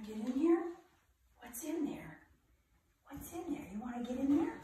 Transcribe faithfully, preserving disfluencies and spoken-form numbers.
to get in here? What's in there? What's in there? You want to get in there?